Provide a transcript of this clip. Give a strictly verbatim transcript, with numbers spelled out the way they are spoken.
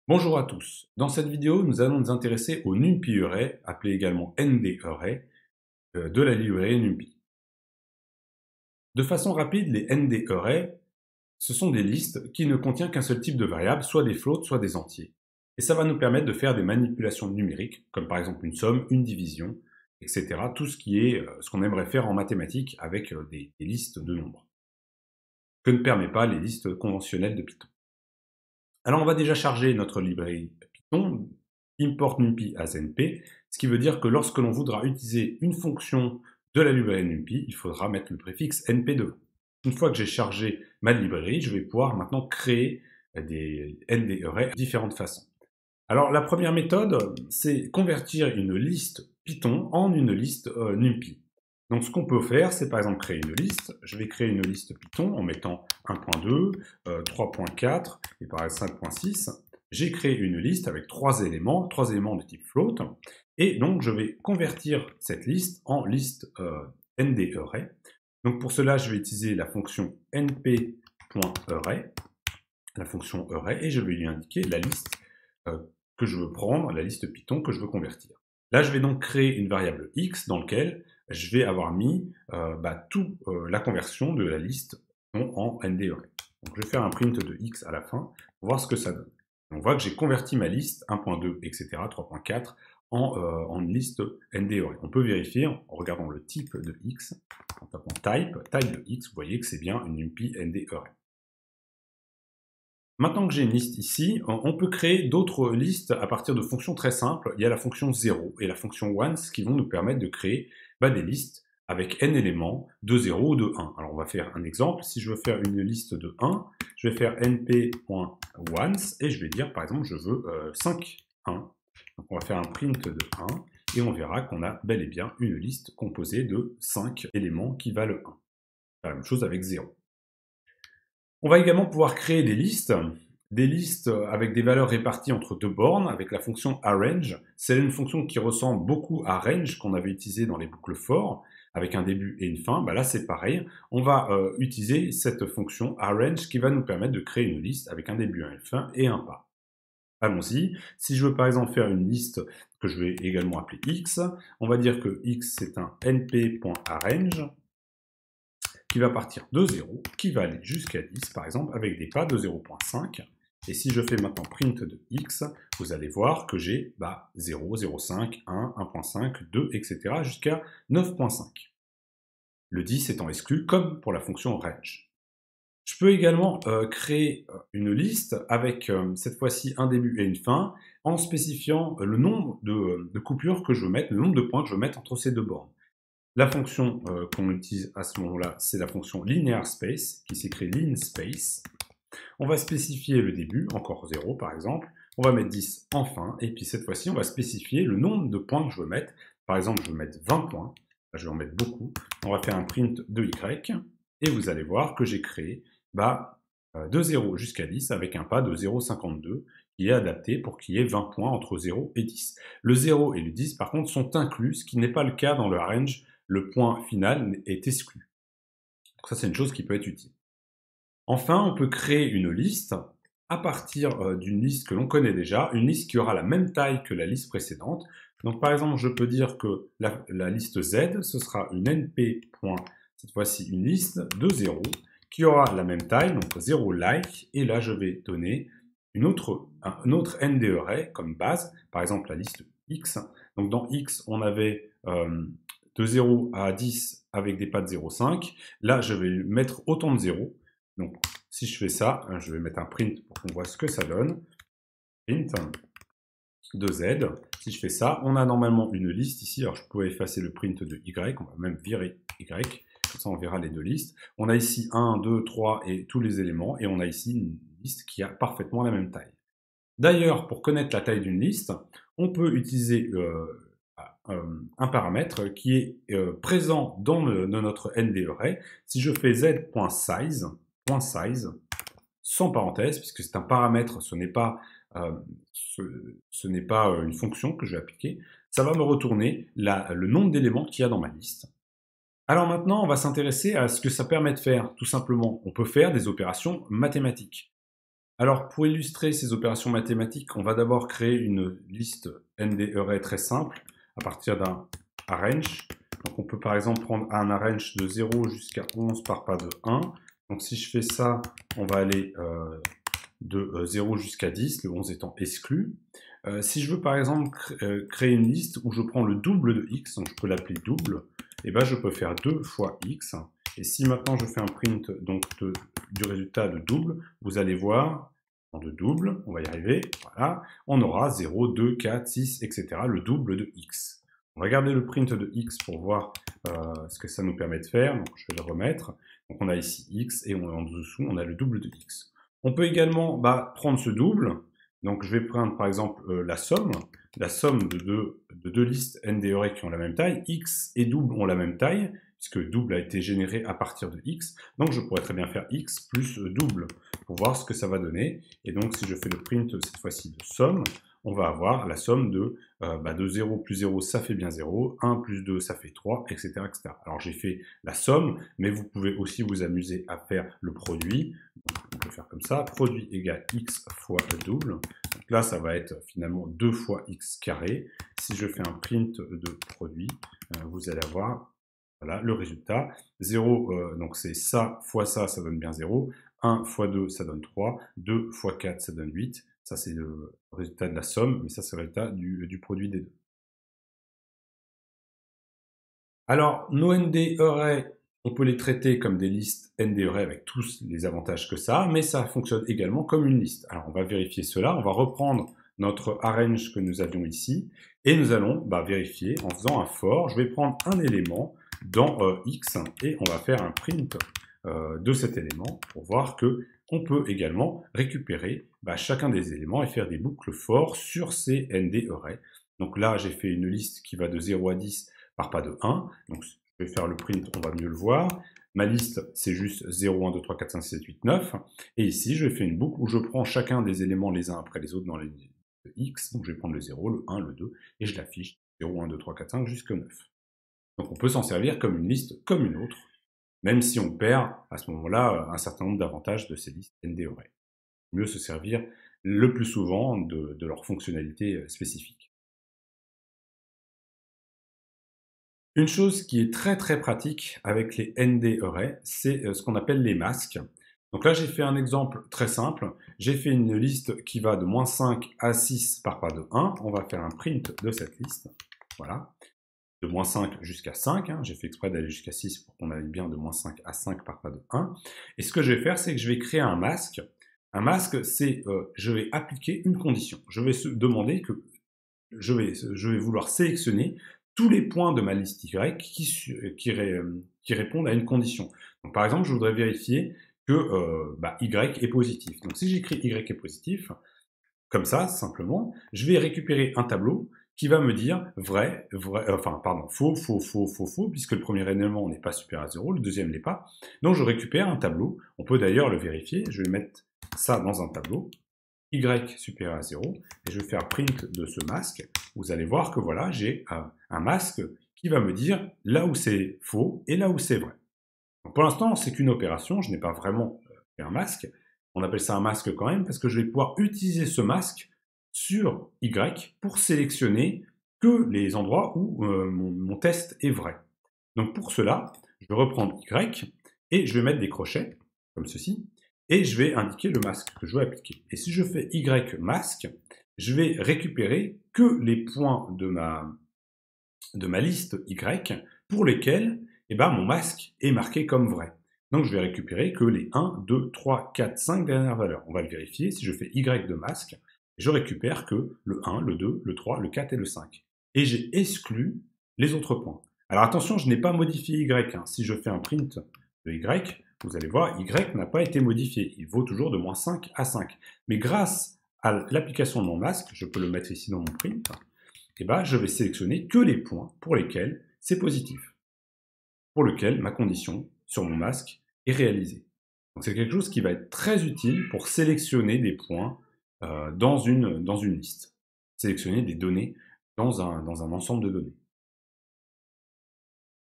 Bonjour à tous. Dans cette vidéo, nous allons nous intéresser au NumPy-Array, appelé également N D Array, euh, de la librairie NumPy. De façon rapide, les N D Array, ce sont des listes qui ne contiennent qu'un seul type de variable, soit des floats, soit des entiers. Et ça va nous permettre de faire des manipulations numériques, comme par exemple une somme, une division, et cetera. Tout ce qui est euh, ce qu'on aimerait faire en mathématiques avec euh, des, des listes de nombres, que ne permet pas les listes conventionnelles de Python. Alors on va déjà charger notre librairie Python, import numpy as np, ce qui veut dire que lorsque l'on voudra utiliser une fonction de la librairie numpy, il faudra mettre le préfixe np devant. Une fois que j'ai chargé ma librairie, je vais pouvoir maintenant créer des N D Array de différentes façons. Alors la première méthode, c'est convertir une liste Python en une liste euh, NumPy. Donc ce qu'on peut faire, c'est par exemple créer une liste. Je vais créer une liste Python en mettant un point deux, euh, trois point quatre et par exemple cinq point six. J'ai créé une liste avec trois éléments, trois éléments de type float. Et donc je vais convertir cette liste en liste euh, N D Array. Donc pour cela, je vais utiliser la fonction np.array, la fonction array, et je vais lui indiquer la liste euh, que je veux prendre, la liste Python que je veux convertir. Là, je vais donc créer une variable x dans laquelle je vais avoir mis euh, bah, toute euh, la conversion de la liste en N D Array. Donc, je vais faire un print de x à la fin pour voir ce que ça donne. On voit que j'ai converti ma liste un point deux, et cetera, trois point quatre en, euh, en une liste N D Array. On peut vérifier en regardant le type de x, en tapant type, type de x, vous voyez que c'est bien une NumPy N D Array. Maintenant que j'ai une liste ici, on peut créer d'autres listes à partir de fonctions très simples. Il y a la fonction zéro et la fonction once qui vont nous permettre de créer bah, des listes avec n éléments de zéro ou de un. Alors on va faire un exemple. Si je veux faire une liste de un, je vais faire np.once et je vais dire par exemple je veux euh, cinq, un. Donc on va faire un print de un et on verra qu'on a bel et bien une liste composée de cinq éléments qui valent un. La même chose avec zéro. On va également pouvoir créer des listes, des listes avec des valeurs réparties entre deux bornes avec la fonction arrange. C'est une fonction qui ressemble beaucoup à range qu'on avait utilisé dans les boucles for, avec un début et une fin. Bah là, c'est pareil. On va euh, utiliser cette fonction arrange qui va nous permettre de créer une liste avec un début, une fin et un pas. Allons-y. Si je veux par exemple faire une liste que je vais également appeler x, on va dire que x c'est un np.arrange qui va partir de zéro, qui va aller jusqu'à dix, par exemple, avec des pas de zéro point cinq. Et si je fais maintenant print de x, vous allez voir que j'ai bah, zéro, zéro virgule cinq, un, un point cinq, deux, et cetera jusqu'à neuf point cinq. Le dix étant exclu, comme pour la fonction range. Je peux également euh, créer une liste avec euh, cette fois-ci un début et une fin, en spécifiant le nombre de, de coupures que je veux mettre, le nombre de points que je veux mettre entre ces deux bornes. La fonction euh, qu'on utilise à ce moment-là, c'est la fonction linearSpace, qui s'écrit linspace. On va spécifier le début, encore zéro par exemple. On va mettre dix en fin, et puis cette fois-ci, on va spécifier le nombre de points que je veux mettre. Par exemple, je veux mettre vingt points. Là, je vais en mettre beaucoup. On va faire un print de y, et vous allez voir que j'ai créé bah, de zéro jusqu'à dix avec un pas de zéro virgule cinquante-deux qui est adapté pour qu'il y ait vingt points entre zéro et dix. Le zéro et le dix, par contre, sont inclus, ce qui n'est pas le cas dans le range. Le point final est exclu. Donc ça, c'est une chose qui peut être utile. Enfin, on peut créer une liste à partir d'une liste que l'on connaît déjà, une liste qui aura la même taille que la liste précédente. Donc par exemple, je peux dire que la, la liste Z, ce sera une np. Cette fois-ci une liste de zéro qui aura la même taille, donc zéro like, et là je vais donner une autre, un autre N D Array comme base, par exemple la liste X. Donc dans X, on avait euh, de zéro à dix avec des pas de zéro virgule cinq. Là, je vais mettre autant de zéros. Donc, si je fais ça, je vais mettre un print pour qu'on voit ce que ça donne. Print de Z. Si je fais ça, on a normalement une liste ici. Alors, je peux effacer le print de Y. On va même virer Y. Comme ça, on verra les deux listes. On a ici un, deux, trois et tous les éléments. Et on a ici une liste qui a parfaitement la même taille. D'ailleurs, pour connaître la taille d'une liste, on peut utiliser euh, un paramètre qui est euh, présent dans, le, dans notre N D Array. Si je fais z.size, .size, sans parenthèse, puisque c'est un paramètre, ce n'est pas, euh, ce, ce n'est pas une fonction que je vais appliquer, ça va me retourner la, le nombre d'éléments qu'il y a dans ma liste. Alors maintenant, on va s'intéresser à ce que ça permet de faire. Tout simplement, on peut faire des opérations mathématiques. Alors, pour illustrer ces opérations mathématiques, on va d'abord créer une liste N D array très simple à partir d'un arrange. Donc, on peut par exemple prendre un arrange de zéro jusqu'à onze par pas de un. Donc, si je fais ça, on va aller euh, de euh, zéro jusqu'à dix, le onze étant exclu. Euh, si je veux par exemple cr euh, créer une liste où je prends le double de x, donc je peux l'appeler double, et ben je peux faire deux fois x. Et si maintenant je fais un print donc de, du résultat de double, vous allez voir, de double, on va y arriver, voilà, on aura zéro, deux, quatre, six, et cetera, le double de x. On va garder le print de x pour voir euh, ce que ça nous permet de faire, donc je vais le remettre. Donc on a ici x, et on, en dessous on a le double de x. On peut également bah, prendre ce double, donc je vais prendre par exemple euh, la somme, la somme de deux, de deux listes N D array qui ont la même taille, x et double ont la même taille, puisque double a été généré à partir de x, donc je pourrais très bien faire x plus double, pour voir ce que ça va donner, et donc si je fais le print cette fois-ci de somme, on va avoir la somme de, euh, bah, de zéro plus zéro, ça fait bien zéro, un plus deux, ça fait trois, et cetera et cetera. Alors j'ai fait la somme, mais vous pouvez aussi vous amuser à faire le produit. Donc, on peut faire comme ça, produit égale x fois le double. Donc là, ça va être finalement deux fois x carré. Si je fais un print de produit, euh, vous allez avoir voilà, le résultat. zéro, euh, donc c'est ça fois ça, ça donne bien zéro. un fois deux, ça donne trois. deux fois quatre, ça donne huit. Ça, c'est le résultat de la somme, mais ça, c'est le résultat du, du produit des deux. Alors, nos N D array, on peut les traiter comme des listes N D array avec tous les avantages que ça a, mais ça fonctionne également comme une liste. Alors, on va vérifier cela. On va reprendre notre arrange que nous avions ici, et nous allons bah, vérifier en faisant un for. Je vais prendre un élément dans euh, x, et on va faire un print euh, de cet élément pour voir que on peut également récupérer bah, chacun des éléments et faire des boucles for sur ces N D array. Donc là, j'ai fait une liste qui va de zéro à dix par pas de un. Donc je vais faire le print, on va mieux le voir. Ma liste, c'est juste zéro, un, deux, trois, quatre, cinq, six, sept, huit, neuf. Et ici, je vais faire une boucle où je prends chacun des éléments les uns après les autres dans les de x. Donc je vais prendre le zéro, le un, le deux, et je l'affiche zéro, un, deux, trois, quatre, cinq jusqu'au neuf. Donc on peut s'en servir comme une liste comme une autre, même si on perd à ce moment-là un certain nombre d'avantages de ces listes N D array. Mieux se servir le plus souvent de, de leur fonctionnalité spécifique. Une chose qui est très très pratique avec les N D array, c'est ce qu'on appelle les masques. Donc là, j'ai fait un exemple très simple. J'ai fait une liste qui va de moins cinq à six par pas de un. On va faire un print de cette liste. Voilà. De moins cinq jusqu'à cinq. Hein. J'ai fait exprès d'aller jusqu'à six pour qu'on aille bien de moins cinq à cinq par pas de un. Et ce que je vais faire, c'est que je vais créer un masque. Un masque, c'est euh, je vais appliquer une condition. Je vais se demander que je vais, je vais vouloir sélectionner tous les points de ma liste Y qui, qui, qui répondent à une condition. Donc, par exemple, je voudrais vérifier que euh, bah, Y est positif. Donc si j'écris Y est positif, comme ça, simplement, je vais récupérer un tableau qui va me dire vrai, vrai, euh, enfin, pardon, faux, faux, faux, faux, faux, puisque le premier élément n'est pas supérieur à zéro, le deuxième n'est pas. Donc je récupère un tableau. On peut d'ailleurs le vérifier. Je vais mettre ça dans un tableau. Y supérieur à zéro, et je vais faire print de ce masque. Vous allez voir que voilà, j'ai un, un masque qui va me dire là où c'est faux et là où c'est vrai. Donc pour l'instant, c'est qu'une opération, je n'ai pas vraiment fait un masque. On appelle ça un masque quand même parce que je vais pouvoir utiliser ce masque sur Y pour sélectionner que les endroits où euh, mon, mon test est vrai. Donc pour cela, je vais reprendre Y et je vais mettre des crochets, comme ceci, et je vais indiquer le masque que je veux appliquer. Et si je fais Y masque, je vais récupérer que les points de ma, de ma liste Y pour lesquels eh ben, mon masque est marqué comme vrai. Donc je vais récupérer que les un, deux, trois, quatre, cinq dernières valeurs. On va le vérifier. Si je fais Y de masque, je récupère que le un, le deux, le trois, le quatre et le cinq. Et j'ai exclu les autres points. Alors attention, je n'ai pas modifié Y. Hein. Si je fais un print de Y, vous allez voir, Y n'a pas été modifié. Il vaut toujours de moins cinq à cinq. Mais grâce à l'application de mon masque, je peux le mettre ici dans mon print, et ben, je vais sélectionner que les points pour lesquels c'est positif, pour lesquels ma condition sur mon masque est réalisée. Donc c'est quelque chose qui va être très utile pour sélectionner des points euh, dans, une, dans une liste, sélectionner des données dans un, dans un ensemble de données.